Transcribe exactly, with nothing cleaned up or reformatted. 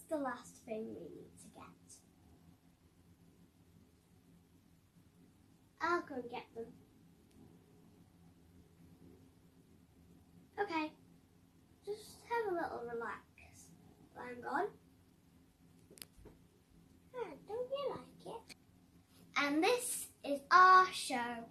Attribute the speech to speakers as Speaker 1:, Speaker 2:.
Speaker 1: the last thing we need to get. I'll go get them. Okay, just have a little relax while I'm gone. Ah, don't you like it? And this is our show.